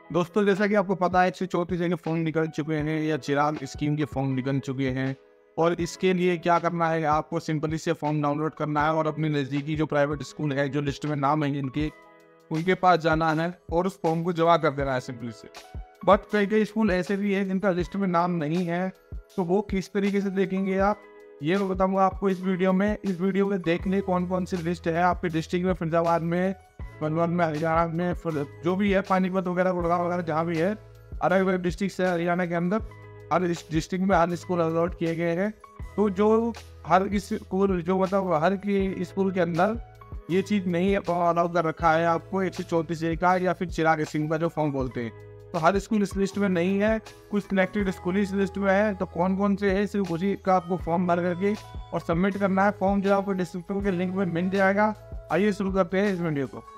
दोस्तों, जैसा कि आपको पता है 134 जगह फॉर्म निकल चुके हैं या चिराग स्कीम के फॉर्म निकल चुके हैं। और इसके लिए क्या करना है, आपको सिंपली से फॉर्म डाउनलोड करना है और अपने नज़दीकी जो प्राइवेट स्कूल है, जो लिस्ट में नाम है इनके, उनके पास जाना है और उस फॉर्म को जमा कर देना है सिंपली से। बट कई कई स्कूल ऐसे भी है जिनका लिस्ट में नाम नहीं है, तो वो किस तरीके से देखेंगे आप, ये मैं बताऊंगा आपको इस वीडियो में। इस वीडियो में देखने कौन कौन सी लिस्ट है आपके डिस्ट्रिक्ट में, फरीदाबाद में, बलवन में, हरियाणा में, जो भी है, पानीपत वगैरह, गुड़गांव वगैरह, जहाँ भी है, अलग अलग डिस्ट्रिक्ट है हरियाणा के अंदर। हर डिस्ट्रिक्ट में हर स्कूल अलॉट किए गए हैं। तो जो हर स्कूल, जो मतलब हर की स्कूल के अंदर ये चीज़ नहीं अलाउ कर रखा है आपको 134 का या फिर चिराग स्कीम का जो फॉर्म बोलते हैं, तो हर स्कूल इस लिस्ट में नहीं है। कुछ सिलेक्टेड स्कूल इस लिस्ट में है। तो कौन कौन से है, सिर्फ उसी का आपको फॉर्म भर करके और सबमिट करना है। फॉर्म जो आपको डिस्क्रिप्शन के लिंक में मिल जाएगा। आइए शुरू करते हैं इस वीडियो को।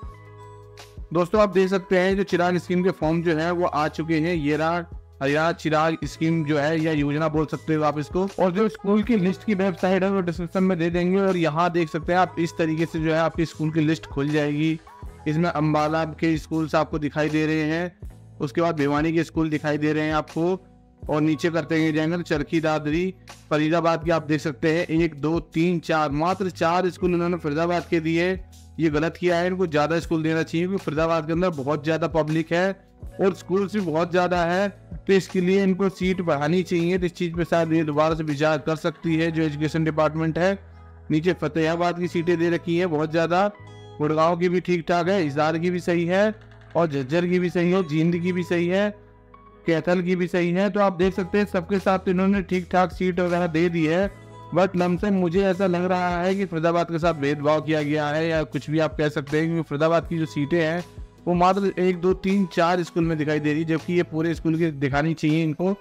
दोस्तों, आप देख सकते हैं जो चिराग स्कीम के फॉर्म जो है वो आ चुके हैं। ये रहा हरियाणा चिराग स्कीम जो है, या योजना बोल सकते हो आप इसको। और जो स्कूल की लिस्ट की वेबसाइट है वो डिस्क्रिप्शन में दे देंगे। और यहाँ देख सकते हैं आप, इस तरीके से जो है आपकी स्कूल की लिस्ट खुल जाएगी। इसमें अम्बाला के स्कूल्स आपको दिखाई दे रहे हैं, उसके बाद भिवानी के स्कूल दिखाई दे रहे हैं आपको, और नीचे करते जाएंगे चरखी दादरी, फरीदाबाद के आप देख सकते हैं 1 2 3 4, मात्र 4 स्कूल उन्होंने फरीदाबाद के दिए। ये गलत किया है, इनको ज़्यादा स्कूल देना चाहिए, क्योंकि फरीदाबाद के अंदर बहुत ज़्यादा पब्लिक है और स्कूल भी बहुत ज़्यादा है। तो इसके लिए इनको सीट बढ़ानी चाहिए। तो इस चीज़ पे शायद ये दोबारा से विचार कर सकती है जो एजुकेशन डिपार्टमेंट है। नीचे फतेहाबाद की सीटें दे रखी है बहुत ज़्यादा, गुड़गांव की भी ठीक ठाक है, हिसार की भी सही है, और झज्जर की भी सही है, जींद की भी सही है, कैथल की भी सही है। तो आप देख सकते हैं सबके साथ इन्होंने ठीक ठाक सीट वगैरह दे दी है। बट लमसम मुझे ऐसा लग रहा है कि फरीदाबाद के साथ भेदभाव किया गया है, या कुछ भी आप कह सकते हैं, क्योंकि फरीदाबाद की जो सीटें हैं वो मात्र 1 2 3 4 स्कूल में दिखाई दे रही है, जबकि ये पूरे स्कूल की दिखानी चाहिए इनको।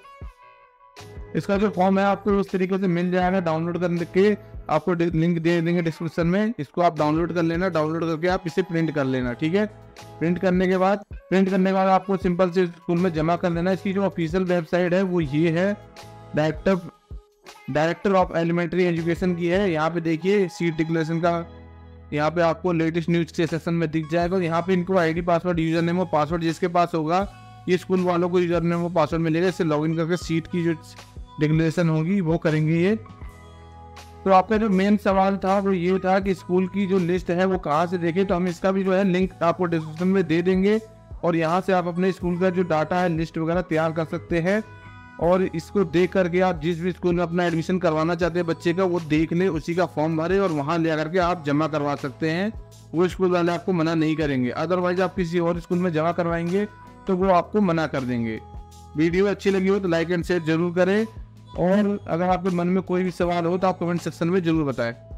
इसका जो फॉर्म है आपको उस तरीके से मिल जाएगा। डाउनलोड करने के आपको लिंक दे देंगे डिस्क्रिप्शन में, इसको आप डाउनलोड कर लेना। डाउनलोड करके आप इसे प्रिंट कर लेना, ठीक है। प्रिंट करने के बाद आपको सिंपल से स्कूल में जमा कर लेना। इसकी जो ऑफिशियल वेबसाइट है वो ये है, डायरेक्टर ऑफ एलिमेंट्री एजुकेशन की है। यहाँ पे देखिए सीट डिक्लेरेशन का, यहाँ पे आपको लेटेस्ट न्यूज के सेक्शन में दिख जाएगा। यहाँ पे इनको आईडी पासवर्ड, यूजर नेम और पासवर्ड जिसके पास होगा, ये स्कूल वालों को यूजर नेम और पासवर्ड मिलेगा। इससे लॉगिन करके सीट की जो डिक्लेरेशन होगी वो करेंगे ये। तो आपका जो मेन सवाल था वो ये था कि स्कूल की जो लिस्ट है वो कहाँ से देखें, तो हम इसका भी जो है लिंक आपको डिस्क्रिप्शन में दे देंगे। और यहाँ से आप अपने स्कूल का जो डाटा है, लिस्ट वगैरह तैयार कर सकते हैं। और इसको देख करके आप जिस भी स्कूल में अपना एडमिशन करवाना चाहते हैं बच्चे का, वो देख ले, उसी का फॉर्म भरे और वहाँ ले करके आप जमा करवा सकते हैं। वो स्कूल वाले आपको मना नहीं करेंगे। अदरवाइज आप किसी और स्कूल में जमा करवाएंगे तो वो आपको मना कर देंगे। वीडियो अच्छी लगी हो तो लाइक एंड शेयर जरूर करें, और अगर आपके मन में कोई भी सवाल हो तो आप कमेंट सेक्शन में जरूर बताएं।